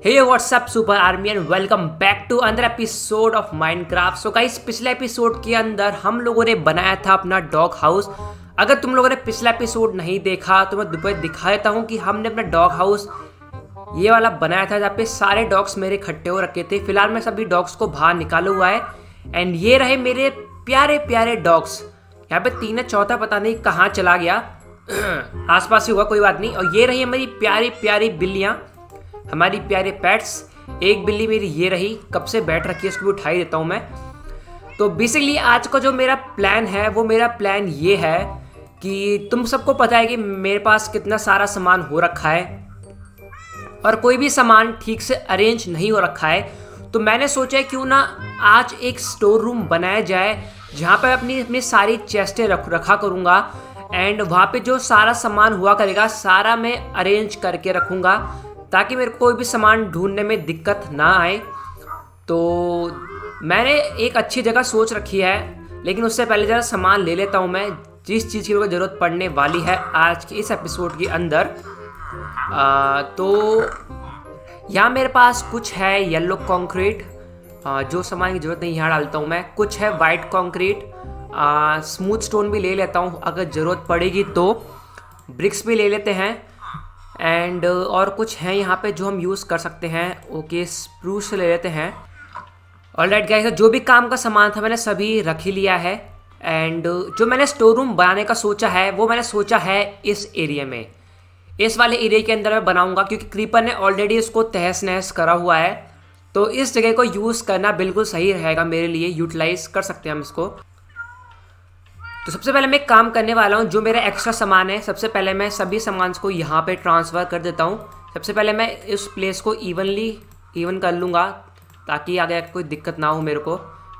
Hey what's up super army and welcome back to another episode of Minecraft. So guys, पिछले episode के अंदर हम लोगों ने बनाया था अपना डॉग हाउस। अगर तुम लोगों ने पिछला एपिसोड नहीं देखा तो मैं दोपहर दिखा देता हूँ कि हमने अपना डॉग हाउस ये वाला बनाया था जहाँ पे सारे डॉग्स मेरे इकट्ठे हो रखे थे। फिलहाल मैं सभी डॉग्स को बाहर निकाला हुआ है एंड ये रहे मेरे प्यारे प्यारे डॉग्स। यहाँ पे तीन है, चौथा पता नहीं कहाँ चला गया, आसपास ही हुआ, कोई बात नहीं। और ये रही हमारी प्यारी प्यारी बिल्लियाँ, हमारी प्यारे पेट्स। एक बिल्ली मेरी ये रही, कब से बैठ रखी है, उसको भी उठाई देता हूँ मैं। तो बेसिकली आज का जो मेरा प्लान है वो मेरा प्लान ये है कि तुम सबको पता है कि मेरे पास कितना सारा सामान हो रखा है और कोई भी सामान ठीक से अरेंज नहीं हो रखा है। तो मैंने सोचा है क्यों ना आज एक स्टोर रूम बनाया जाए जहाँ पर अपनी सारी चेस्टें रखा करूँगा एंड वहाँ पे जो सारा सामान हुआ करेगा सारा मैं अरेंज करके रखूँगा ताकि मेरे को कोई भी सामान ढूंढने में दिक्कत ना आए। तो मैंने एक अच्छी जगह सोच रखी है, लेकिन उससे पहले ज़रा सामान ले लेता हूँ मैं जिस चीज़ की ज़रूरत पड़ने वाली है आज के इस एपिसोड के अंदर। तो यहाँ मेरे पास कुछ है येलो कंक्रीट, जो सामान की ज़रूरत नहीं यहाँ डालता हूँ मैं। कुछ है वाइट कंक्रीट, स्मूथ स्टोन भी ले लेता हूँ अगर ज़रूरत पड़ेगी तो, ब्रिक्स भी ले लेते हैं एंड और कुछ है यहाँ पे जो हम यूज़ कर सकते हैं। ओके, स्प्रूस ले लेते हैं। ऑलराइट गाइस, जो भी काम का सामान था मैंने सभी रख ही लिया है एंड जो मैंने स्टोर रूम बनाने का सोचा है वो मैंने सोचा है इस एरिया में, इस वाले एरिया के अंदर मैं बनाऊंगा क्योंकि क्रीपर ने ऑलरेडी इसको तहस नहस करा हुआ है। तो इस जगह को यूज़ करना बिल्कुल सही रहेगा मेरे लिए, यूटिलाइज कर सकते हैं हम इसको। तो सबसे पहले मैं एक काम करने वाला हूँ, जो मेरा एक्स्ट्रा सामान है सबसे पहले मैं सभी सामान को यहाँ पे ट्रांसफ़र कर देता हूँ। सबसे पहले मैं इस प्लेस को इवन कर लूँगा ताकि आगे कोई दिक्कत ना हो मेरे को।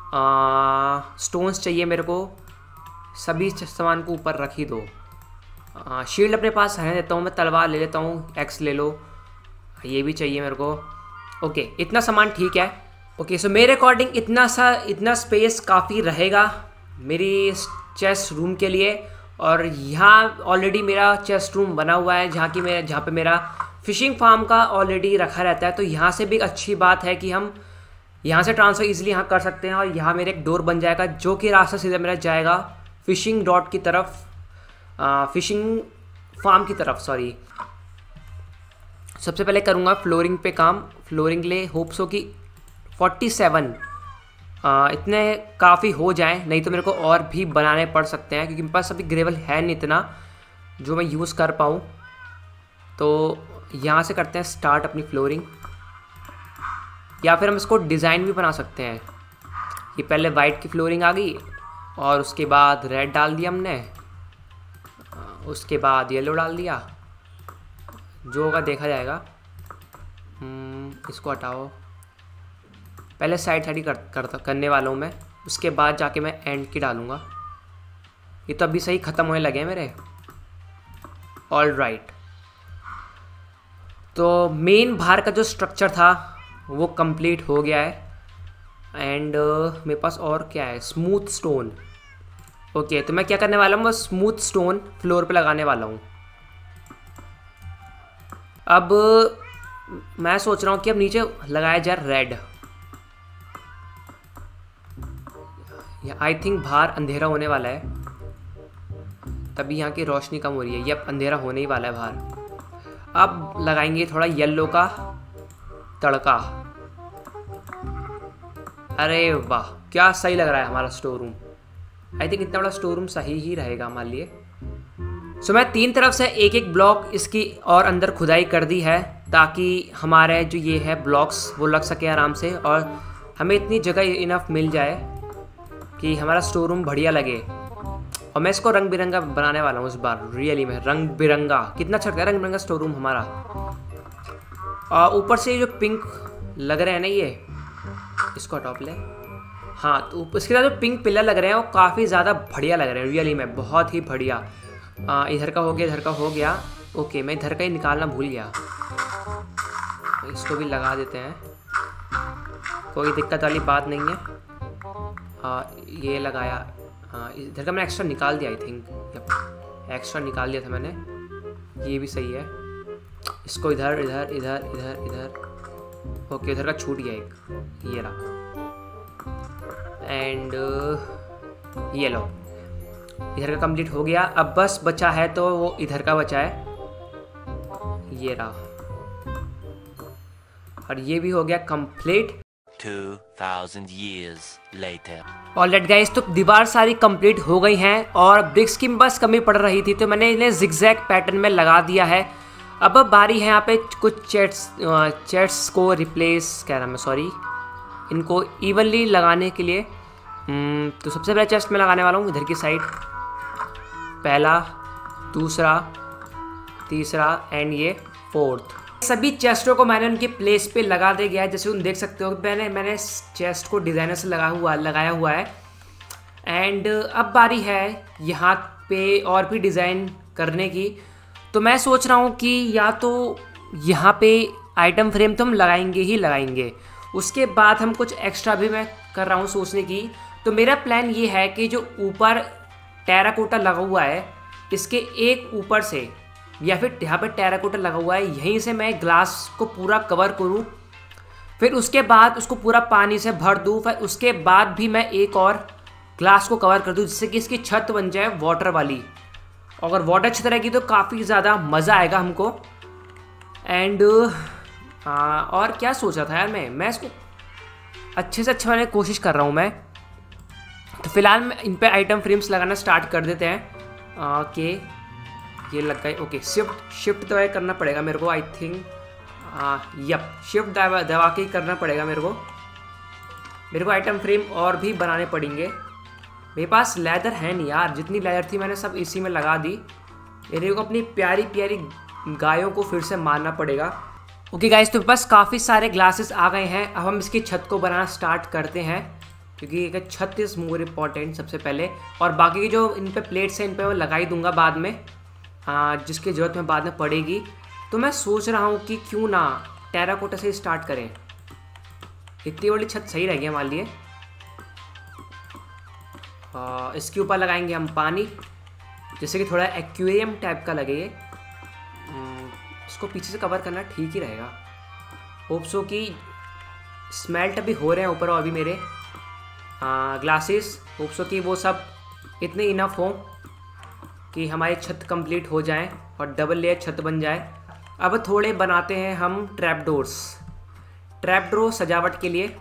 स्टोन्स चाहिए मेरे को, सभी सामान को ऊपर रख ही दो। शील्ड अपने पास रहने देता हूँ मैं, तलवार ले लेता हूँ, एक्स ले लो, ये भी चाहिए मेरे को। ओके, इतना सामान ठीक है। ओके, सो मेरे अकॉर्डिंग इतना स्पेस काफ़ी रहेगा मेरी चेस्ट रूम के लिए। और यहाँ ऑलरेडी मेरा चेस्ट रूम बना हुआ है जहाँ पे मेरा फिशिंग फार्म का ऑलरेडी रखा रहता है। तो यहाँ से भी एक अच्छी बात है कि हम यहाँ से ट्रांसफ़र इजीली यहाँ कर सकते हैं और यहाँ मेरे एक डोर बन जाएगा जो कि रास्ता सीधा मेरा जाएगा फिशिंग डॉट की तरफ, फिशिंग फार्म की तरफ, सॉरी। सबसे पहले करूँगा फ्लोरिंग पे काम। फ्लोरिंग ले होप सो कि 47 इतने काफ़ी हो जाएं, नहीं तो मेरे को और भी बनाने पड़ सकते हैं क्योंकि मेरे पास अभी ग्रेवल है नहीं इतना जो मैं यूज़ कर पाऊँ। तो यहाँ से करते हैं स्टार्ट अपनी फ्लोरिंग, या फिर हम इसको डिज़ाइन भी बना सकते हैं। ये पहले वाइट की फ्लोरिंग आ गई और उसके बाद रेड डाल दिया हमने, उसके बाद येलो डाल दिया, जो होगा देखा जाएगा। इसको हटाओ, पहले साइड ही करने वाला हूँ मैं, उसके बाद जाके मैं एंड की डालूँगा। ये तो अभी सही ख़त्म होने लगे हैं मेरे। ऑल राइट, तो मेन बाहर का जो स्ट्रक्चर था वो कंप्लीट हो गया है एंड मेरे पास और क्या है, स्मूथ स्टोन। ओके, तो मैं क्या करने वाला हूँ, स्मूथ स्टोन फ्लोर पे लगाने वाला हूँ। अब मैं सोच रहा हूँ कि अब नीचे लगाया जाए रेड। आई थिंक बाहर अंधेरा होने वाला है, तभी यहाँ की रोशनी कम हो रही है। ये अब अंधेरा होने ही वाला है बाहर। अब लगाएंगे थोड़ा येलो का तड़का। अरे वाह, क्या सही लग रहा है हमारा स्टोर रूम। आई थिंक इतना बड़ा स्टोर रूम सही ही रहेगा हमारे लिए। सो मैं तीन तरफ से एक एक ब्लॉक इसकी और अंदर खुदाई कर दी है ताकि हमारे जो ये है ब्लॉक्स वो लग सके आराम से और हमें इतनी जगह इनफ मिल जाए कि हमारा स्टोर रूम बढ़िया लगे। और मैं इसको रंग बिरंगा बनाने वाला हूँ इस बार, रियली में रंग बिरंगा। कितना अच्छा है रंग बिरंगा स्टोर रूम हमारा। और ऊपर से जो पिंक लग रहे हैं ना, ये इसको टॉप ले। हाँ, तो इसके साथ जो पिंक पिलर लग रहे हैं वो काफ़ी ज़्यादा बढ़िया लग रहे हैं, रियली में बहुत ही बढ़िया। इधर का हो गया, इधर का हो गया। ओके, मैं इधर का ही निकालना भूल गया, इसको भी लगा देते हैं, कोई दिक्कत वाली बात नहीं है। ये लगाया, इधर का मैंने एक्स्ट्रा निकाल दिया, आई थिंक एक्स्ट्रा निकाल दिया था मैंने, ये भी सही है। इसको इधर इधर इधर इधर इधर ओके इधर का छूट गया एक, ये रहा। एंड ये लो, इधर का कंप्लीट हो गया। अब बस बचा है तो वो इधर का बचा है, ये रहा। और ये भी हो गया complete. 2000 years later. Alright guys, तो दीवार सारी कंप्लीट हो गई हैं और ब्रिक्स की बस कमी पड़ रही थी, तो मैंने इन्हें जिगजैग पैटर्न में लगा दिया है। अब बारी है यहाँ पे कुछ चेट्स को रिप्लेस, क्या नाम है, सॉरी, इनको इवनली लगाने के लिए। तो सबसे पहले चेस्ट में लगाने वाला हूँ इधर की साइड, पहला, दूसरा, तीसरा एंड ये फोर्थ। सभी चेस्टों को मैंने उनके प्लेस पे लगा दे गया है। जैसे तुम देख सकते हो मैंने चेस्ट को डिज़ाइनर से लगाया हुआ है। एंड अब बारी है यहाँ पे और भी डिज़ाइन करने की। तो मैं सोच रहा हूँ कि या तो यहाँ पे आइटम फ्रेम तो हम लगाएंगे ही लगाएंगे, उसके बाद हम कुछ एक्स्ट्रा भी मैं कर रहा हूँ सोचने की। तो मेरा प्लान ये है कि जो ऊपर टेराकोटा लगा हुआ है, इसके एक ऊपर से, या फिर यहाँ पे टेराकोटा लगा हुआ है, यहीं से मैं ग्लास को पूरा कवर करूँ, फिर उसके बाद उसको पूरा पानी से भर दूँ, फिर उसके बाद भी मैं एक और ग्लास को कवर कर दूँ, जिससे कि इसकी छत बन जाए वाटर वाली। अगर वाटर अच्छी रहेगी तो काफ़ी ज़्यादा मज़ा आएगा हमको। एंड और क्या सोचा था यार, मैं इसको अच्छे से अच्छा मैंने कोशिश कर रहा हूँ मैं। तो फिलहाल मैं इन पे आइटम फ्रेम्स लगाना स्टार्ट कर देते हैं। कि ये लग गए। ओके, शिफ्ट दबा करना पड़ेगा मेरे को, आई थिंक। यप, शिफ्ट दबा के करना पड़ेगा मेरे को आइटम फ्रेम और भी बनाने पड़ेंगे। मेरे पास लेदर है नहीं यार, जितनी लेदर थी मैंने सब इसी में लगा दी। मेरे को अपनी प्यारी प्यारी गायों को फिर से मारना पड़ेगा। ओके गाइस, तो बस काफ़ी सारे ग्लासेस आ गए हैं। अब हम इसकी छत को बनाना स्टार्ट करते हैं, क्योंकि एक छत इज़ मोर इम्पॉर्टेंट सबसे पहले। और बाकी की जो इन पे प्लेट्स हैं, इन पे मैं लगा ही दूंगा बाद में, जिसकी ज़रूरत में बाद में पड़ेगी। तो मैं सोच रहा हूँ कि क्यों ना टेराकोटा से स्टार्ट करें। इतनी बड़ी छत सही रहेगी हमारे लिए। इसके ऊपर लगाएंगे हम पानी, जैसे कि थोड़ा एक्वेरियम टाइप का लगे। इसको पीछे से कवर करना ठीक ही रहेगा। होप सो कि स्मेल्ट अभी हो रहे हैं ऊपर और भी मेरे ग्लासेस। होप सो कि वो सब इतने इनफ हो कि हमारी छत कंप्लीट हो जाए और डबल लेयर छत बन जाए। अब थोड़े बनाते हैं हम ट्रैपडोर सजावट के लिए।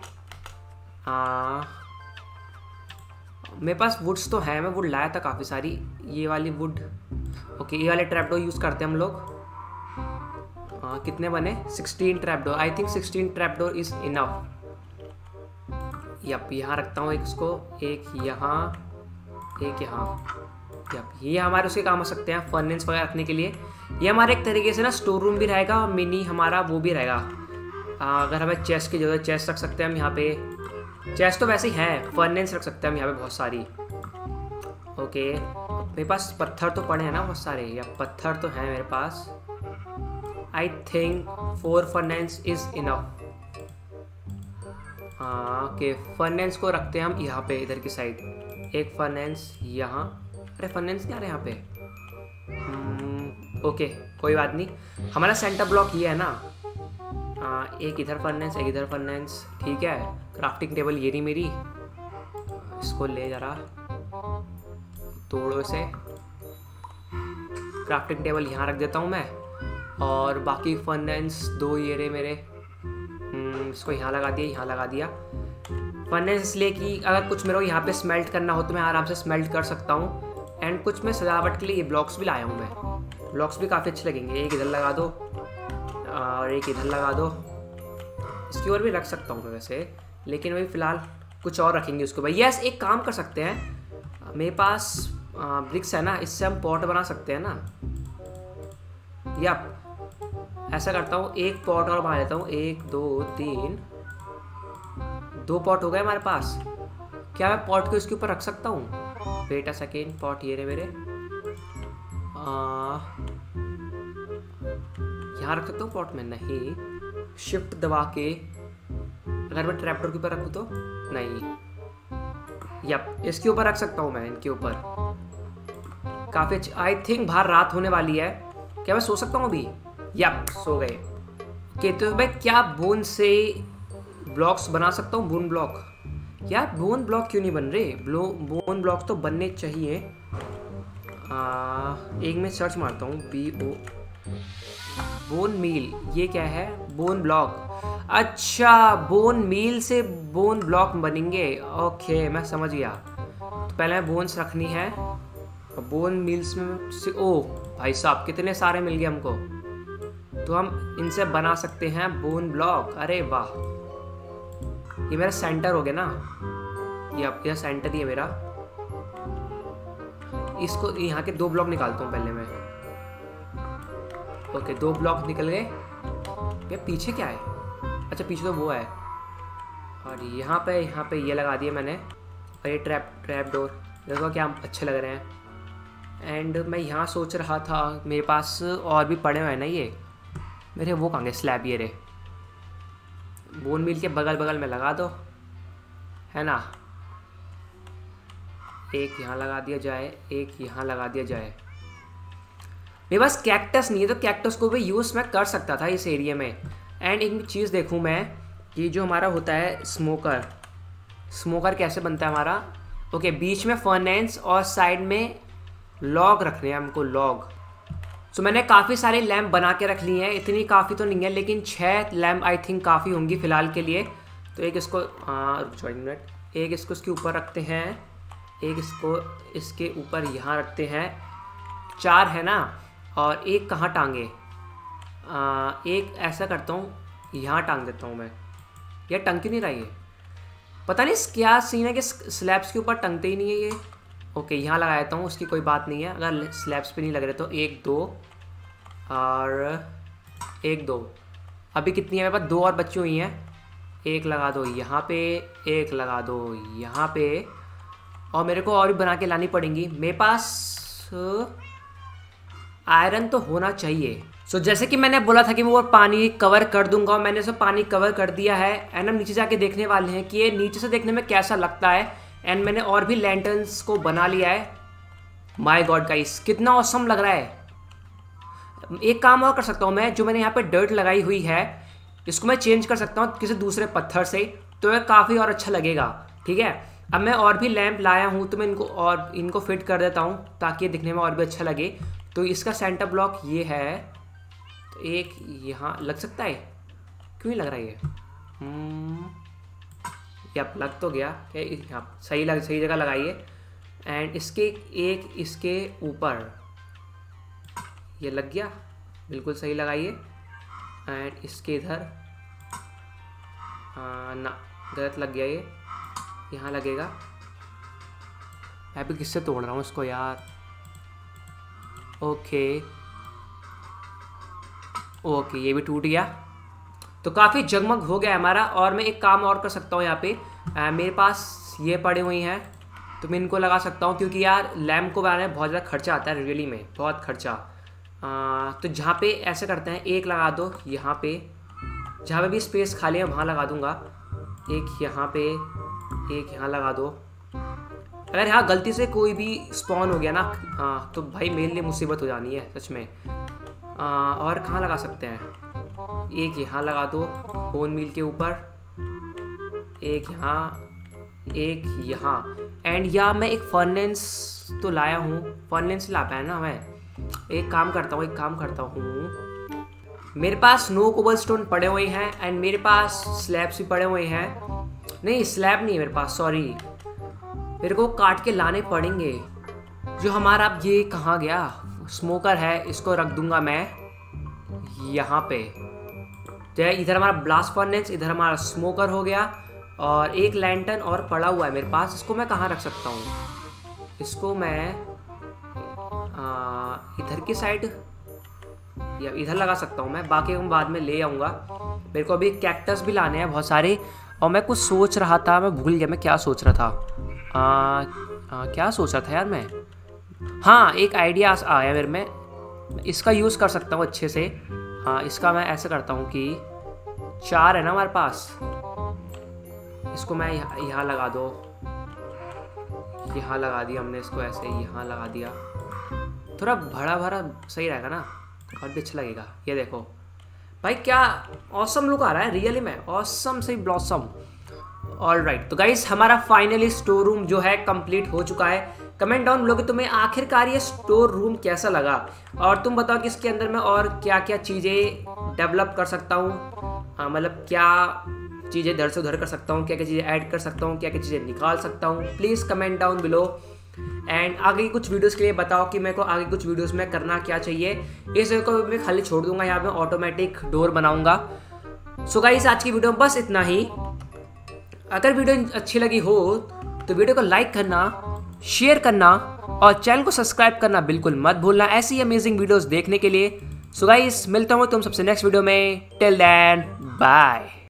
मेरे पास वुड्स तो है, मैं वुड लाया था काफ़ी सारी, ये वाली वुड। ओके, ये वाले ट्रैपडोर यूज़ करते हैं हम लोग। कितने बने? 16 trapdoor. I think 16 trapdoor is enough. Yup, यहाँ रखता हूँ एक, इसको एक यहाँ, एक यहाँ। यप, ये हमारे उसके काम हो सकते हैं फर्नेस वगैरह रखने के लिए। ये हमारे एक तरीके से ना स्टोर रूम भी रहेगा और मिनी हमारा वो भी रहेगा। अगर हमें चेस्ट की जरूरत, चेस्ट रख सकते हैं हम यहाँ पे। चेस्ट तो वैसे ही है, फर्नेस रख सकते हैं हम यहाँ पे बहुत सारी। ओके, मेरे पास पत्थर तो पड़े हैं ना बहुत सारे, या पत्थर तो हैं मेरे पास। I think 4 furnace is enough. Okay, furnace को रखते हैं हम यहाँ पे, इधर की साइड। एक फर्नेस यहाँ, अरे फर्नेस नहीं आ रहे यहाँ पे। ओके, कोई बात नहीं, हमारा सेंटर ब्लॉक ये है ना। एक इधर फर्नेस, एक इधर फर्नेस, ठीक है। क्राफ्टिंग टेबल ये नहीं मेरी, इसको ले जरा तोड़ो से। क्राफ्टिंग टेबल यहाँ रख देता हूँ मैं, और बाकी फर्नेस 2 ये रहे मेरे। इसको यहाँ लगा दिया, यहाँ लगा दिया। फर्नेस इसलिए कि अगर कुछ मेरे को यहाँ पे स्मेल्ट करना हो तो मैं आराम से स्मेल्ट कर सकता हूँ। एंड कुछ मैं सजावट के लिए ये ब्लॉक्स भी लाया हूँ मैं। ब्लॉक्स भी काफ़ी अच्छे लगेंगे। एक इधर लगा दो और एक इधर लगा दो। इसकी ओर भी रख सकता हूँ मैं वैसे, लेकिन वही फ़िलहाल कुछ और रखेंगे उसको भाई। यस, एक काम कर सकते हैं, मेरे पास ब्रिक्स है ना, इससे हम पॉट बना सकते हैं ना। यप, ऐसा करता हूँ, एक पॉट और बना लेता हूँ। 1 2 3 2 पॉट हो गए हमारे पास। क्या मैं पॉट को इसके ऊपर रख सकता हूँ? वेट अ सेकेंड, पॉट ये रहे मेरे। यहाँ रख सकता हूँ पॉट में? नहीं। शिफ्ट दबा के अगर मैं ट्रैपडोर के ऊपर रखूँ तो नहीं। यप, इसके ऊपर रख सकता हूँ मैं, इनके ऊपर। काफ़ी अच्छी। आई थिंक बाहर रात होने वाली है, क्या मैं सो सकता हूँ अभी? यप, सो गए। कहते हो भाई क्या बोन से ब्लॉक्स बना सकता हूँ? बोन ब्लॉक यार, बोन ब्लॉक क्यों नहीं बन रहे? बोन ब्लॉक तो बनने चाहिए। एक मैं सर्च मारता हूँ, BO बोन मील, ये क्या है? Bone block. अच्छा, बोन मील से बोन ब्लॉक बनेंगे। ओके, मैं समझ गया। तो पहले बोन्स रखनी है, बोन मील्स में से ओ भाई साहब कितने सारे मिल गए हमको। तो हम इनसे बना सकते हैं बोन ब्लॉक। अरे वाह, ये मेरा सेंटर हो गया ना, ये सेंटर ही है मेरा। इसको यहाँ के 2 ब्लॉक निकालता हूँ पहले मैं। ओके, 2 ब्लॉक निकल गए। ये पीछे क्या है? अच्छा, पीछे तो वो है। और यहाँ पे ये लगा दिया मैंने। और ये ट्रैप डोर देखो क्या अच्छे लग रहे हैं। एंड मैं यहाँ सोच रहा था, मेरे पास और भी पड़े हुए हैं ना ये मेरे, वो कहाँ गए स्लैब? ये रे, बोन मील के बगल बगल में लगा दो, है ना। एक यहाँ लगा दिया जाए, एक यहाँ लगा दिया जाए। मेरे पास कैक्टस नहीं है, तो कैक्टस को भी यूज़ मैं कर सकता था इस एरिया में। एंड एक चीज़ देखूँ मैं कि जो हमारा होता है स्मोकर कैसे बनता है हमारा। ओके, बीच में फर्नेस और साइड में लॉग रखने हैं हमको, लॉग। सो मैंने काफ़ी सारे लैम्प बना के रख लिए हैं। इतनी काफ़ी तो नहीं है, लेकिन 6 लैम्प आई थिंक काफ़ी होंगी फ़िलहाल के लिए। तो एक इसको रुक जाओ 1 मिनट, एक इसको इसके ऊपर रखते हैं, एक इसको इसके ऊपर यहाँ रखते हैं। 4 है ना, और एक कहाँ टांगे? एक ऐसा करता हूँ, यहाँ टांग देता हूँ मैं। यह टंग क्यों नहीं रहा ये? पता नहीं क्या सीन है कि स्लैब्स के ऊपर टंगते ही नहीं है ये। ओके, यहाँ लगा देता हूँ, उसकी कोई बात नहीं है। अगर स्लैब्स पे नहीं लग रहे तो 1 2 और 1 2। अभी कितनी है मेरे पास? 2 और बची हुई हैं। एक लगा दो यहाँ पे, एक लगा दो यहाँ पे, और मेरे को और भी बना के लानी पड़ेंगी। मेरे पास आयरन तो होना चाहिए। सो जैसे कि मैंने बोला था कि मैं वो पानी कवर कर दूंगा, और मैंने इसे पानी कवर कर दिया है। एंड हम नीचे जाके देखने वाले हैं कि ये नीचे से देखने में कैसा लगता है। एंड मैंने और भी लैंटर्न्स को बना लिया है। माय गॉड गाइस, कितना ऑसम लग रहा है। एक काम और कर सकता हूँ मैं, जो मैंने यहाँ पे डर्ट लगाई हुई है इसको मैं चेंज कर सकता हूँ किसी दूसरे पत्थर से, तो ये काफ़ी और अच्छा लगेगा। ठीक है, अब मैं और भी लैंप लाया हूँ, तो मैं इनको फिट कर देता हूँ ताकि ये दिखने में और भी अच्छा लगे। तो इसका सेंटर ब्लॉक ये है, तो एक यहाँ लग सकता है। क्यों नहीं लग रहा है ये? या लग तो गया। यहाँ सही जगह लगाइए। एंड इसके ऊपर ये लग गया, बिल्कुल सही लगाइए। एंड इसके इधर ना, गलत लग गया ये, यहाँ लगेगा। मैं भी किससे तोड़ रहा हूँ इसको यार। ओके, ये भी टूट गया। तो काफ़ी जगमग हो गया हमारा। और मैं एक काम और कर सकता हूँ यहाँ पे, मेरे पास ये पड़े हुई हैं, तो मैं इनको लगा सकता हूँ, क्योंकि यार लैम्प को बनाने में बहुत ज़्यादा खर्चा आता है, रियली में बहुत खर्चा। तो जहाँ पे ऐसे करते हैं, एक लगा दो यहाँ पे, जहाँ पे भी स्पेस खाली है वहाँ लगा दूँगा। एक यहाँ पे, एक यहाँ लगा दो। अगर यहाँ गलती से कोई भी स्पॉन हो गया ना, तो भाई मेरे लिए मुसीबत हो जानी है सच में। और कहाँ लगा सकते हैं? एक यहाँ लगा दो बोन मील के ऊपर, एक यहाँ, एक यहाँ। एंड या मैं एक फर्नेस तो लाया हूँ, फर्नेस ला पाया ना मैं। एक काम करता हूँ, मेरे पास नो कोबलस्टोन पड़े हुए हैं, एंड मेरे पास स्लैब्स भी पड़े हुए हैं। नहीं, स्लैब नहीं है मेरे पास, सॉरी। मेरे को काट के लाने पड़ेंगे। जो हमारा अब ये कहाँ गया? स्मोकर है, इसको रख दूंगा मैं यहाँ पे। इधर हमारा ब्लास्ट फर्नेस, इधर हमारा स्मोकर हो गया। और एक लैंटर्न और पड़ा हुआ है मेरे पास, इसको मैं कहाँ रख सकता हूँ? इसको मैं इधर की साइड या इधर लगा सकता हूँ मैं, बाकी मैं बाद में ले आऊँगा। मेरे को अभी कैक्टस भी लाने हैं बहुत सारे। और मैं कुछ सोच रहा था, मैं भूल गया मैं क्या सोच रहा था। क्या सोच रहा था यार मैं? हाँ, एक आइडिया आया मेरे में, इसका यूज़ कर सकता हूँ अच्छे से। इसका मैं ऐसे करता हूँ कि 4 है ना हमारे पास, इसको मैं यहाँ लगा दो, यहाँ लगा दिया हमने इसको, ऐसे यहाँ लगा दिया। थोड़ा भरा भरा सही रहेगा ना, और भी अच्छा लगेगा। ये देखो, भाई क्या ऑसम लुक आ रहा है रियली में, ऑसम से ब्लॉसम। ऑलराइट, तो गाइस हमारा फाइनली स्टोर रूम जो है कंप्लीट हो चुका है। कमेंट डाउन बिलो कि तुम्हें आखिरकार ये स्टोर रूम कैसा लगा, और तुम बताओ कि इसके अंदर मैं और क्या क्या चीज़ें डेवलप कर सकता हूँ, मतलब क्या चीज़ें इधर से उधर कर सकता हूँ, क्या क्या चीज़ें ऐड कर सकता हूँ, क्या क्या चीज़ें निकाल सकता हूँ। Please comment down below. And आगे कुछ वीडियोस के लिए बताओ कि मेरे को आगे कुछ वीडियोस में करना क्या चाहिए। इस जगह को मैं खाली छोड़ दूंगा, यहाँ पे ऑटोमेटिक डोर बनाऊंगा। सो गाइस आज की वीडियो में बस इतना ही। अगर वीडियो अच्छी लगी हो तो वीडियो को लाइक करना, शेयर करना और चैनल को सब्सक्राइब करना बिल्कुल मत भूलना ऐसी अमेजिंग वीडियोस देखने के लिए। सो गाइस मिलता हूँ तुम सबसे नेक्स्ट वीडियो में। Till then bye.